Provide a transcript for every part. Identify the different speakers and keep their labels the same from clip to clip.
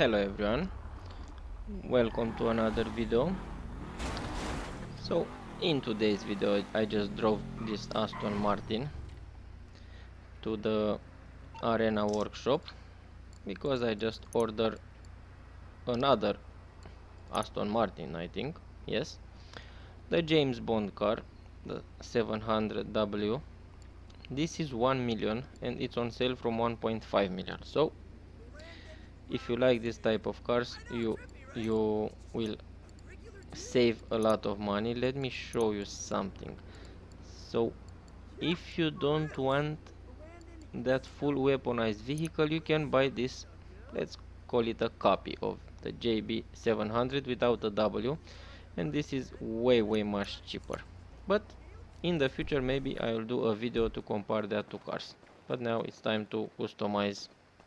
Speaker 1: Hello everyone, welcome to another video. So in today's video I just drove this Aston Martin to the arena workshop because I just ordered another Aston Martin, I think, yes, the James Bond car, the 700W. This is 1 million and it's on sale from 1.5 million. So if you like this type of cars, you will save a lot of money. Let me show you something. So if you don't want that full weaponized vehicle, you can buy this, let's call it a copy of the JB 700 without a W, and this is way much cheaper. But in the future maybe I will do a video to compare that two cars, but now it's time to customize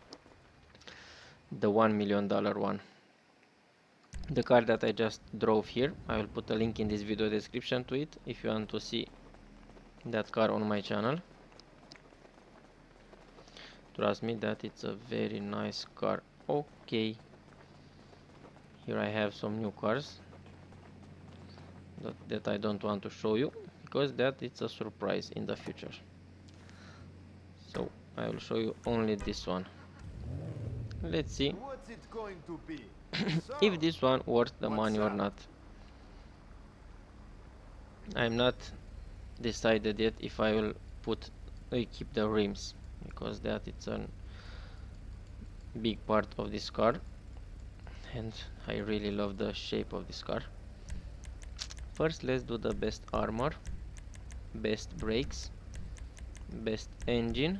Speaker 1: the $1 million one. The car that I just drove here, I will put a link in this video description to it if you want to see that car on my channel. Trust me that it's a very nice car. Okay, here I have some new cars that I don't want to show you because that it's a surprise in the future. So I will show you only this one. Let's see
Speaker 2: What's it going to be?
Speaker 1: if this one worth the money or not. I'm not decided yet if I will keep the rims, because that it's a big part of this car and I really love the shape of this car. First let's do the best armor, best brakes, best engine.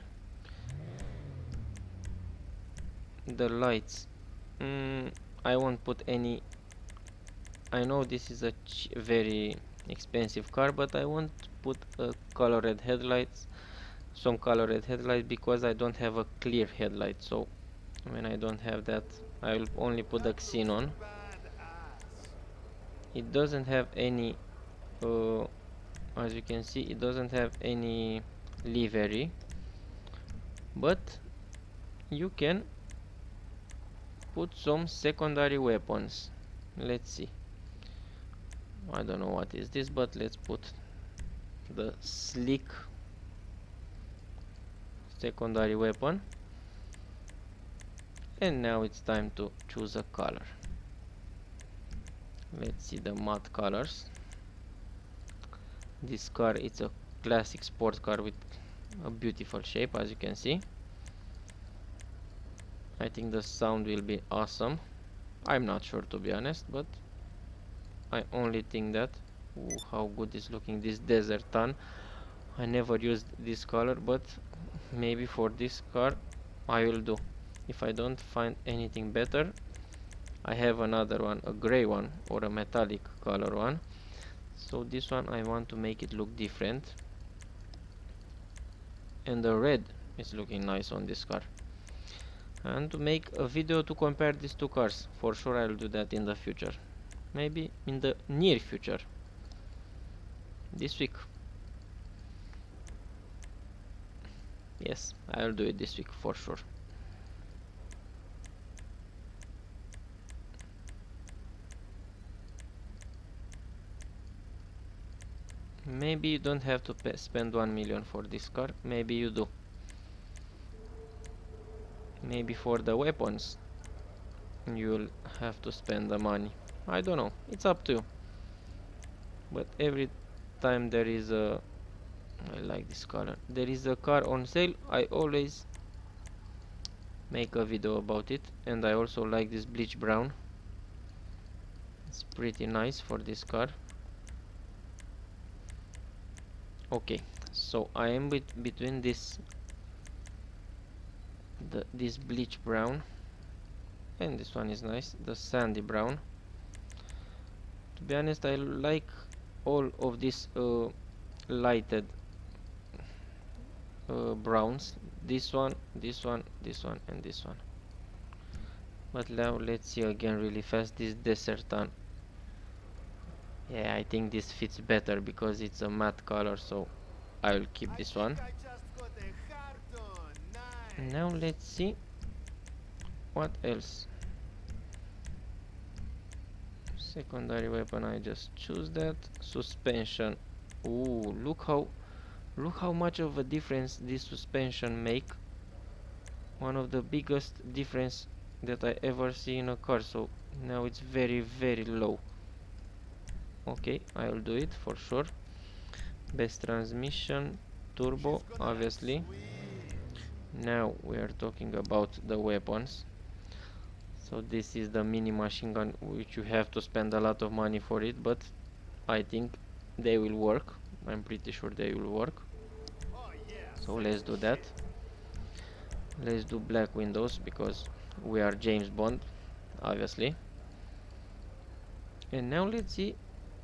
Speaker 1: The lights, I won't put any. I know this is a very expensive car, but I won't put a colored headlights, some colored headlights, because I don't have a clear headlight. So when I don't have that, I will only put the xenon. It doesn't have any as you can see, it doesn't have any livery, but you can put some secondary weapons. Let's see, I don't know what is this, but let's put the slick secondary weapon. And now it's time to choose a color. Let's see the matte colors. This car, it's a classic sport car with a beautiful shape, as you can see. I think the sound will be awesome. I'm not sure, to be honest, but I only think that. Ooh, how good is looking this desert tan. I never used this color, but maybe for this car I will do. If I don't find anything better, I have another one, a gray one or a metallic color one. So this one I want to make it look different, and the red is looking nice on this car. And to make a video to compare these two cars, for sure I will do that in the future, maybe in the near future, this week. Yes, I will do it this week for sure. Maybe you don't have to spend 1 million for this car, maybe you do. Maybe for the weapons you'll have to spend the money. I don't know, it's up to you. But every time there is a, I like this color, there is a car on sale, I always make a video about it. And I also like this bleach brown, it's pretty nice for this car. Okay, so I am between this bleach brown, and this one is nice, the sandy brown. To be honest, I like all of these lighted browns. This one, this one, this one, and this one. But now let's see again really fast this desert tan. Yeah, I think this fits better because it's a matte color, so I will keep this one. Now let's see what else. Secondary weapon, I just choose that. Suspension. Ooh, look how much of a difference this suspension make. One of the biggest difference that I ever see in a car. So now it's very low. Okay, I'll do it for sure. Best transmission, turbo, obviously. Now we are talking about the weapons. So this is the mini machine gun, which you have to spend a lot of money for it, but I think they will work. I'm pretty sure they will work. So let's do that. Let's do black windows because we are James Bond, obviously. And now let's see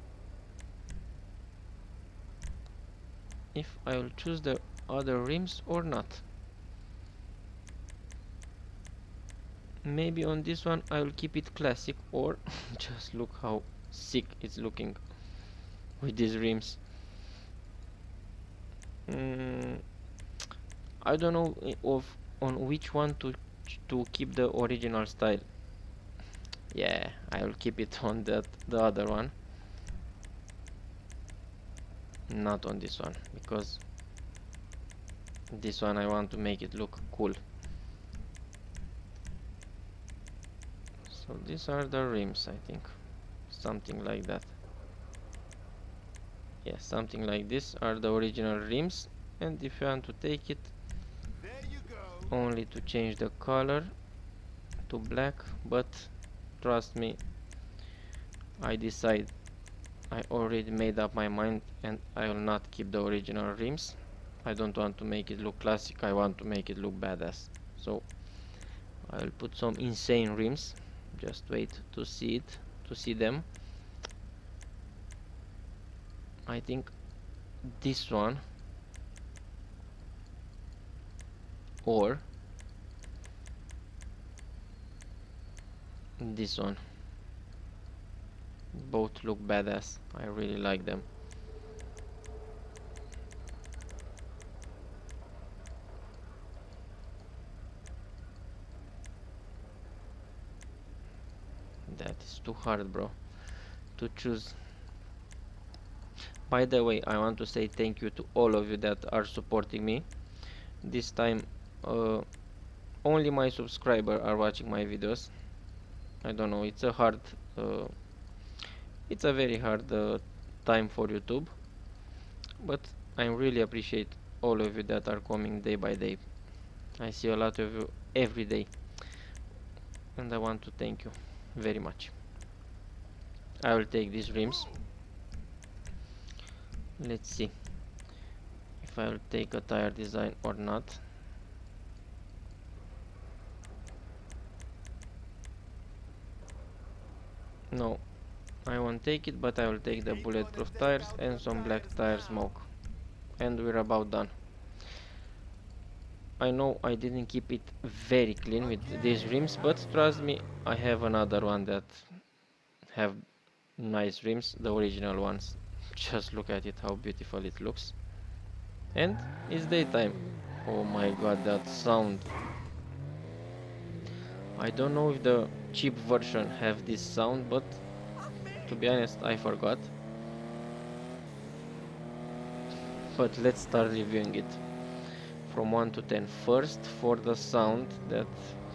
Speaker 1: if I will choose the other rims or not. Maybe on this one I will keep it classic, or just look how sick it's looking with these rims. I don't know on which one to keep the original style. Yeah, I will keep it on the other one, not on this one, because this one I want to make it look cool. So these are the rims, I think, something like that. Yeah, something like this are the original rims. And if you want to take it, only to change the color to black, but trust me, I already made up my mind, and I will not keep the original rims. I don't want to make it look classic, I want to make it look badass. So I will put some insane rims. Just wait to see them. I think this one or this one, both look badass. I really like them. That is too hard, bro, to choose. By the way, I want to say thank you to all of you that are supporting me. This time only my subscribers are watching my videos. I don't know, it's a very hard time for YouTube, but I really appreciate all of you that are coming day by day. I see a lot of you every day, and I want to thank you very much. I will take these rims. Let's see if I will take a tire design or not. No, I won't take it, but I will take the bulletproof tires and some black tire smoke, and we're about done. I know I didn't keep it very clean with these rims, but trust me, I have another one that have nice rims, the original ones. Just look at it, how beautiful it looks. And it's daytime. Oh my god, that sound. I don't know if the cheap version have this sound, but to be honest, I forgot. But let's start reviewing it from 1 to 10. First, for the sound, that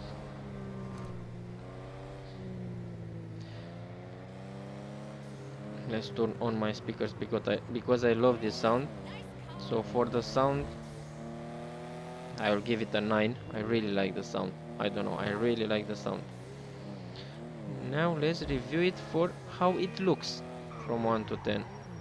Speaker 1: let's turn on my speakers because I love this sound. So for the sound, I will give it a 9. I really like the sound. I don't know, I really like the sound. Now let's review it for how it looks from 1 to 10.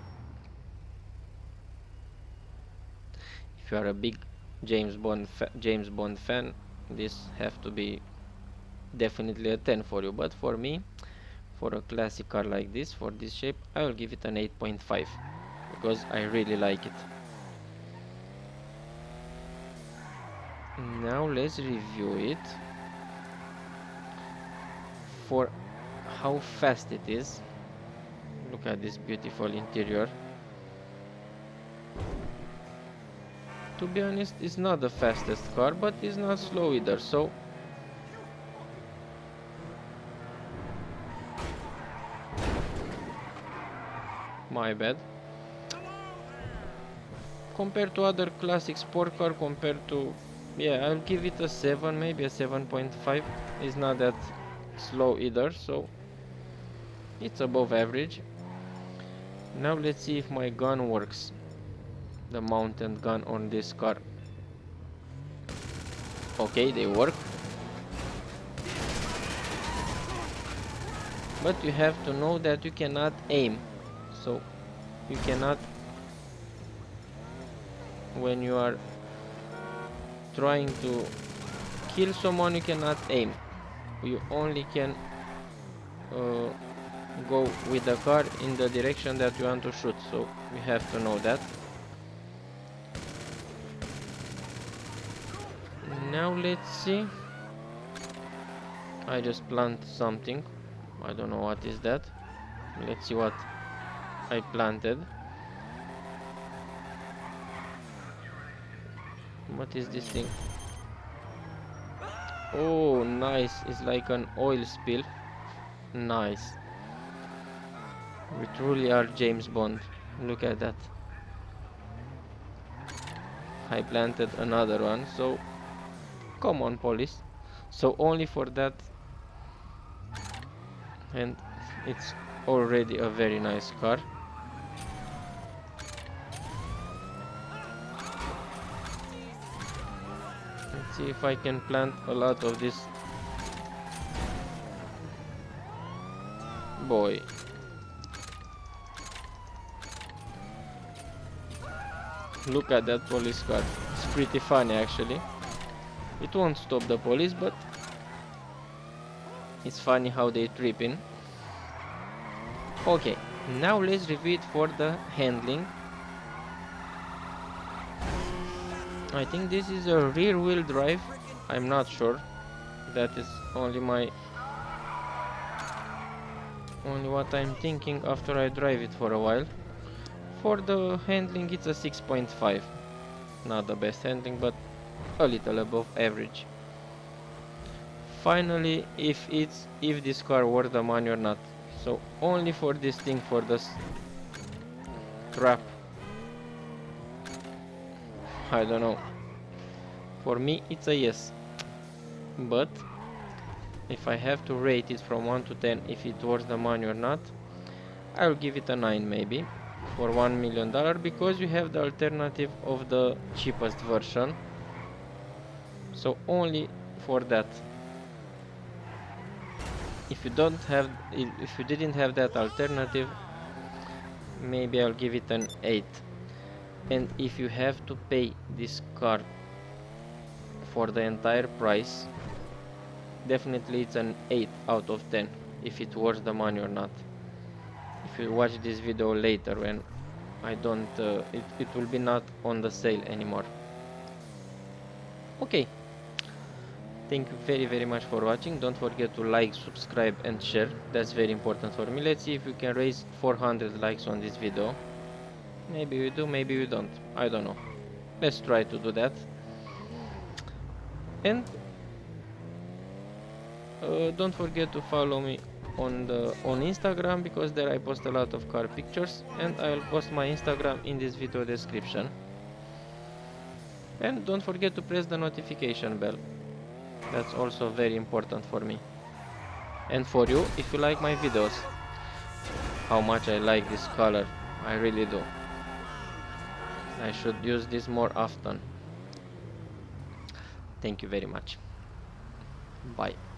Speaker 1: If you are a big James Bond fan, this have to be definitely a 10 for you, but for me, for a classic car like this, for this shape, I will give it an 8.5 because I really like it. Now let's review it for how fast it is. Look at this beautiful interior. To be honest, it's not the fastest car, but it's not slow either, so My bad. Compared to other classic sport car, compared to, yeah, I'll give it a 7, maybe a 7.5. It's not that slow either, so it's above average. Now let's see if my gun works, the mounted gun on this car. Okay, they work, but you have to know that you cannot aim, so you cannot, when you are trying to kill someone, you cannot aim. You only can go with the car in the direction that you want to shoot, so you have to know that. Now let's see. I just planted something, I don't know what is that. Let's see what I planted. What is this thing? Oh, nice. It's like an oil spill. Nice. We truly are James Bond. Look at that. I planted another one, so come on, police. So only for that, and it's already a very nice car. Let's see if I can plant a lot of this. Boy. Look at that police car. It's pretty funny actually. It won't stop the police, but it's funny how they trip in. Okay, now let's review it for the handling. I think this is a rear wheel drive. I'm not sure. That is only what I'm thinking after I drive it for a while. For the handling, it's a 6.5. Not the best handling, but a little above average. Finally, if this car worth the money or not. So only for this thing, for this crap, I don't know. For me, it's a yes. But if I have to rate it from 1 to 10, if it worth the money or not, I'll give it a 9 maybe. For $1 million, because you have the alternative of the cheapest version. So only for that. If you didn't have that alternative, maybe I'll give it an 8. And if you have to pay this car for the entire price, definitely it's an 8 out of 10, if it worth the money or not. If you watch this video later, when I don't it will be not on the sale anymore. Okay, thank you very much for watching. Don't forget to like, subscribe and share. That's very important for me. Let's see if we can raise 400 likes on this video. Maybe we do, maybe we don't, I don't know. Let's try to do that. And don't forget to follow me on Instagram, because there I post a lot of car pictures, and I will post my Instagram in this video description. And don't forget to press the notification bell. That's also very important for me and for you, if you like my videos. How much I like this color, I really do. I should use this more often. Thank you very much. Bye.